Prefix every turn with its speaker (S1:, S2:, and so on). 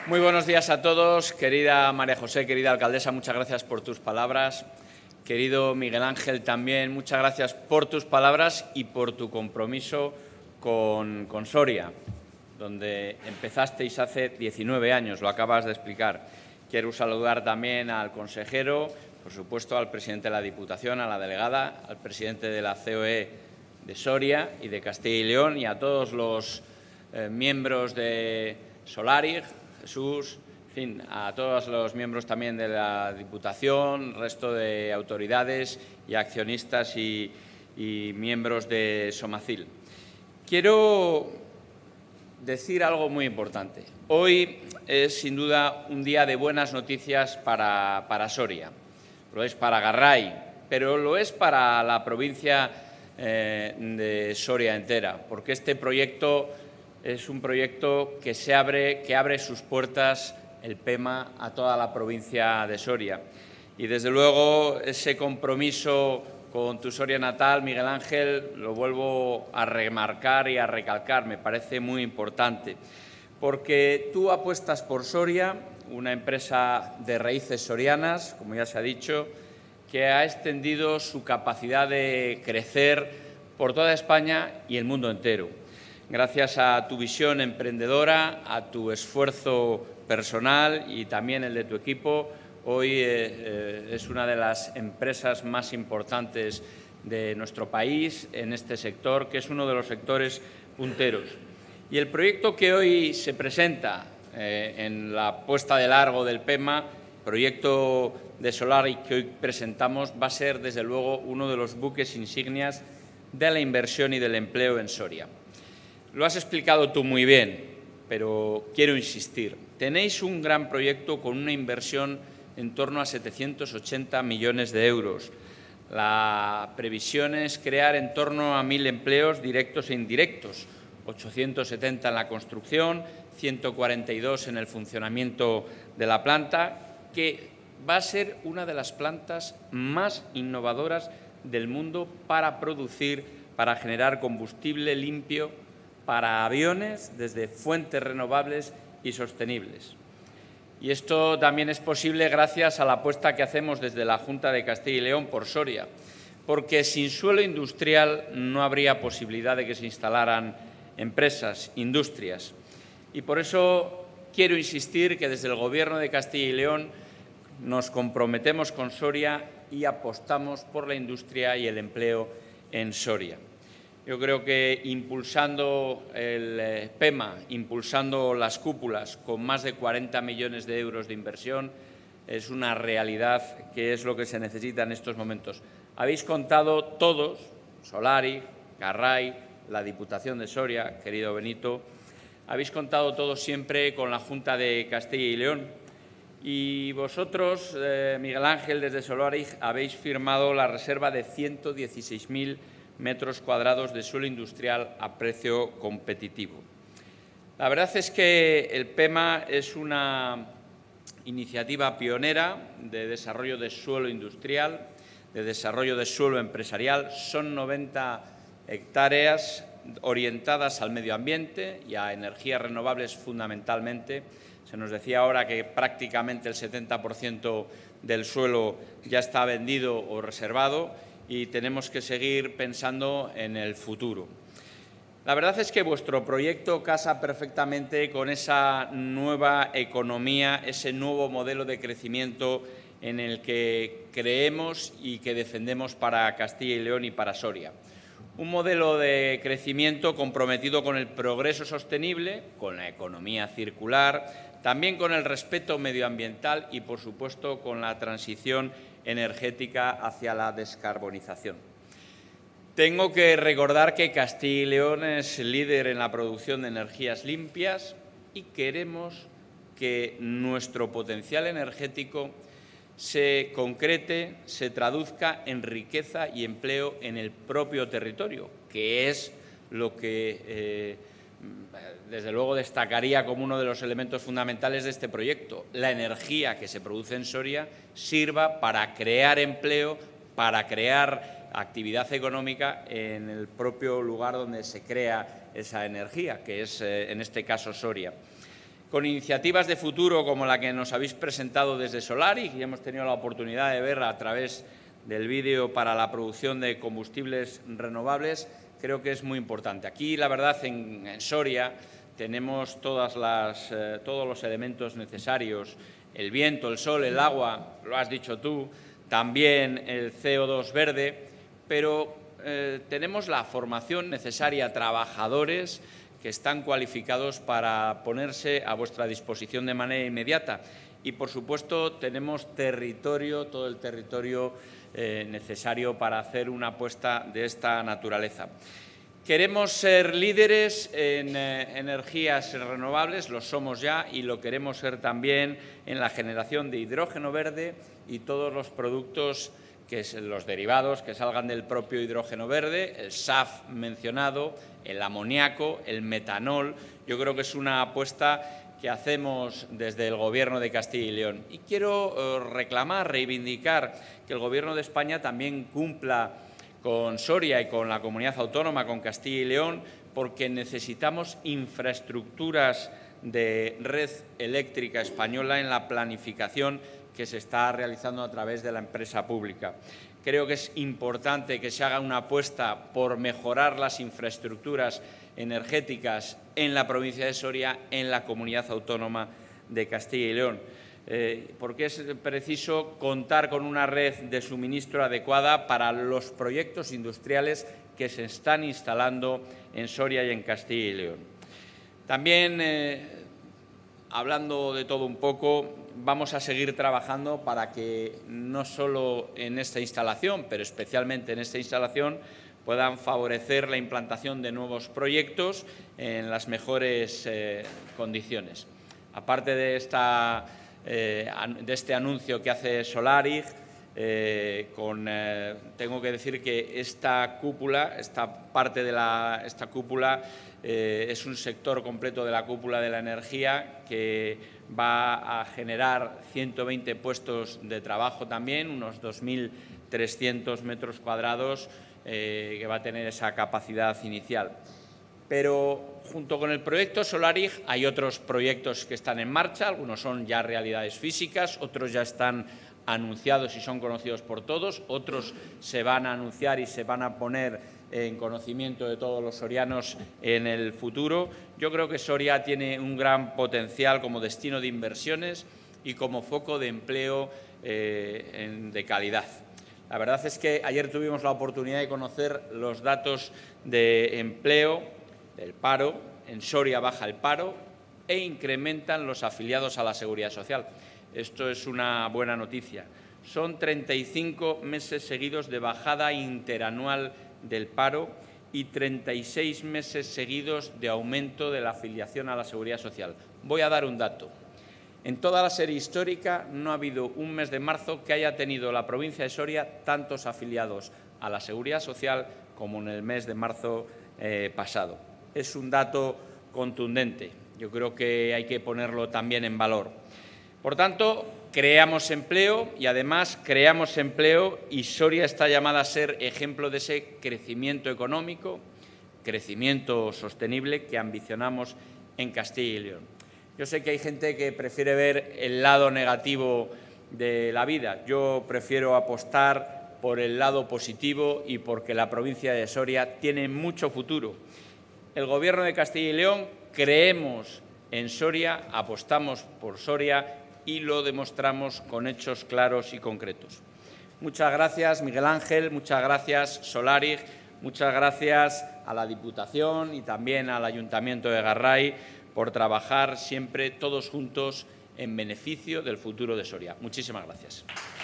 S1: Muy buenos días a todos. Querida María José, querida alcaldesa, muchas gracias por tus palabras. Querido Miguel Ángel, también muchas gracias por tus palabras y por tu compromiso con Soria, donde empezasteis hace 19 años, lo acabas de explicar. Quiero saludar también al consejero, por supuesto al presidente de la Diputación, a la delegada, al presidente de la COE de Soria y de Castilla y León y a todos los miembros de Solarig, Jesús, en fin, a todos los miembros también de la Diputación, resto de autoridades y accionistas y miembros de Somacil. Quiero decir algo muy importante. Hoy es sin duda un día de buenas noticias para Soria, lo es para Garray, pero lo es para la provincia de Soria entera, porque este proyecto es un proyecto que abre sus puertas el PEMA a toda la provincia de Soria. Y desde luego ese compromiso con tu Soria natal, Miguel Ángel, lo vuelvo a remarcar y a recalcar, me parece muy importante, porque tú apuestas por Soria, una empresa de raíces sorianas, como ya se ha dicho, que ha extendido su capacidad de crecer por toda España y el mundo entero. Gracias a tu visión emprendedora, a tu esfuerzo personal y también el de tu equipo, hoy es una de las empresas más importantes de nuestro país en este sector, que es uno de los sectores punteros. Y el proyecto que hoy se presenta en la puesta de largo del PEMA, proyecto de Solarig que hoy presentamos, va a ser, desde luego, uno de los buques insignias de la inversión y del empleo en Soria. Lo has explicado tú muy bien, pero quiero insistir. Tenéis un gran proyecto con una inversión en torno a 780 millones de euros. La previsión es crear en torno a 1.000 empleos directos e indirectos, 870 en la construcción, 142 en el funcionamiento de la planta, que va a ser una de las plantas más innovadoras del mundo para producir, para generar combustible limpio para aviones desde fuentes renovables y sostenibles. Y esto también es posible gracias a la apuesta que hacemos desde la Junta de Castilla y León por Soria, porque sin suelo industrial no habría posibilidad de que se instalaran empresas, industrias. Y por eso quiero insistir que desde el Gobierno de Castilla y León nos comprometemos con Soria y apostamos por la industria y el empleo en Soria. Yo creo que impulsando el PEMA, impulsando las cúpulas con más de 40 millones de euros de inversión, es una realidad que es lo que se necesita en estos momentos. Habéis contado todos, Solarig, Garray, la Diputación de Soria, querido Benito, habéis contado todos siempre con la Junta de Castilla y León. Y vosotros, Miguel Ángel, desde Solarig, habéis firmado la reserva de 116.000 metros cuadrados de suelo industrial a precio competitivo. La verdad es que el PEMA es una iniciativa pionera de desarrollo de suelo industrial, de desarrollo de suelo empresarial. Son 90 hectáreas orientadas al medio ambiente y a energías renovables fundamentalmente. Se nos decía ahora que prácticamente el 70% del suelo ya está vendido o reservado y tenemos que seguir pensando en el futuro. La verdad es que vuestro proyecto casa perfectamente con esa nueva economía, ese nuevo modelo de crecimiento en el que creemos y que defendemos para Castilla y León y para Soria. Un modelo de crecimiento comprometido con el progreso sostenible, con la economía circular, también con el respeto medioambiental y, por supuesto, con la transición energética hacia la descarbonización. Tengo que recordar que Castilla y León es líder en la producción de energías limpias y queremos que nuestro potencial energético se concrete, se traduzca en riqueza y empleo en el propio territorio, que es lo que desde luego destacaría como uno de los elementos fundamentales de este proyecto. La energía que se produce en Soria sirva para crear empleo, para crear actividad económica en el propio lugar donde se crea esa energía, que es en este caso Soria. con iniciativas de futuro como la que nos habéis presentado desde Solaric y hemos tenido la oportunidad de ver a través del vídeo para la producción de combustibles renovables, creo que es muy importante. Aquí, la verdad, en Soria tenemos todos los elementos necesarios, el viento, el sol, el agua, lo has dicho tú, también el CO2 verde, pero tenemos la formación necesaria, trabajadores que están cualificados para ponerse a vuestra disposición de manera inmediata. Y, por supuesto, tenemos territorio, todo el territorio necesario para hacer una apuesta de esta naturaleza. Queremos ser líderes en energías renovables, lo somos ya, y lo queremos ser también en la generación de hidrógeno verde y todos los productos, los derivados que salgan del propio hidrógeno verde, el SAF mencionado, el amoníaco, el metanol. Yo creo que es una apuesta que hacemos desde el Gobierno de Castilla y León. Y quiero reclamar, reivindicar que el Gobierno de España también cumpla con Soria y con la Comunidad Autónoma, con Castilla y León, porque necesitamos infraestructuras de red eléctrica española en la planificación que se está realizando a través de la empresa pública. Creo que es importante que se haga una apuesta por mejorar las infraestructuras energéticas en la provincia de Soria, en la Comunidad Autónoma de Castilla y León, porque es preciso contar con una red de suministro adecuada para los proyectos industriales que se están instalando en Soria y en Castilla y León. También, hablando de todo un poco, vamos a seguir trabajando para que no solo en esta instalación, pero especialmente en esta instalación, puedan favorecer la implantación de nuevos proyectos en las mejores condiciones. Aparte de este anuncio que hace Solaric, tengo que decir que esta cúpula es un sector completo de la cúpula de la energía que va a generar 120 puestos de trabajo también, unos 2.300 metros cuadrados que va a tener esa capacidad inicial. Pero junto con el proyecto Solaric hay otros proyectos que están en marcha, algunos son ya realidades físicas, otros ya están anunciados y son conocidos por todos, otros se van a anunciar y se van a poner en conocimiento de todos los sorianos en el futuro. Yo creo que Soria tiene un gran potencial como destino de inversiones y como foco de empleo de calidad. La verdad es que ayer tuvimos la oportunidad de conocer los datos de empleo, del paro. En Soria baja el paro e incrementan los afiliados a la Seguridad Social. Esto es una buena noticia. Son 35 meses seguidos de bajada interanual del paro y 36 meses seguidos de aumento de la afiliación a la Seguridad Social. Voy a dar un dato. En toda la serie histórica no ha habido un mes de marzo que haya tenido la provincia de Soria tantos afiliados a la Seguridad Social como en el mes de marzo pasado. Es un dato contundente. Yo creo que hay que ponerlo también en valor. Por tanto, creamos empleo y, además, creamos empleo y Soria está llamada a ser ejemplo de ese crecimiento económico, crecimiento sostenible que ambicionamos en Castilla y León. Yo sé que hay gente que prefiere ver el lado negativo de la vida. Yo prefiero apostar por el lado positivo y porque la provincia de Soria tiene mucho futuro. El Gobierno de Castilla y León creemos en Soria, apostamos por Soria y lo demostramos con hechos claros y concretos. Muchas gracias, Miguel Ángel, muchas gracias, Solaric, muchas gracias a la Diputación y también al Ayuntamiento de Garray por trabajar siempre todos juntos en beneficio del futuro de Soria. Muchísimas gracias.